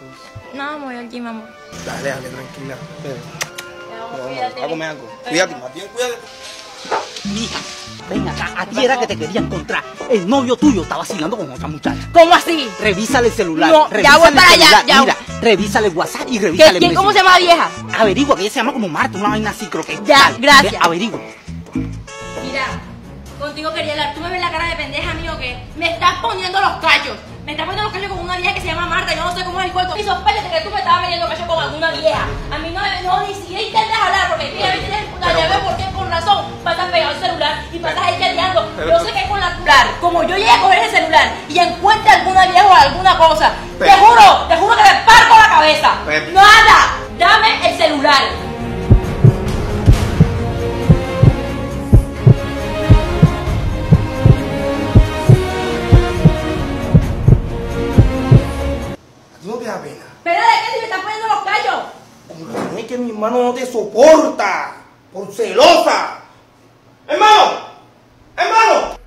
No, me voy al gym, amor. Dale, tranquila. Cuídate. A comer algo. Cuídate, más bien cuídate. Mija, ven acá, aquí era que te quería encontrar. El novio tuyo está vacilando con otra muchacha. ¿Cómo así? Revísale el celular. No, ya voy para allá. Ya. Mira, revísale el WhatsApp y revísale el ¿Cómo se Messenger. llama la vieja? Averigua, que ella se llama como Marta, una vaina así, creo que. Ya, Dale, gracias. ve, averigua. Mira, contigo quería hablar. ¿Tú me ves la cara de pendeja mío que me estás poniendo los cachos? Me estás poniendo los cachos con una vieja que se llama Marta. Yo no sé cómo es el cuento. Y sospechate que tú me estabas metiendo cachos con alguna vieja. A mí no ni siquiera intentas hablar porque tienes puta. Ya veo por qué, con razón. Pasas pegado el celular y pasas ahí chateando. Yo sé que es con la celular. Como yo llegué a coger el celular y encuentre alguna vieja o alguna cosa, te juro que me parto la cabeza. Nada. Dame el celular. ¿No te da pena? ¿Pero de qué? Si me estás poniendo los callos. Como es que mi hermano no te soporta. Por celosa. Hermano. Hermano.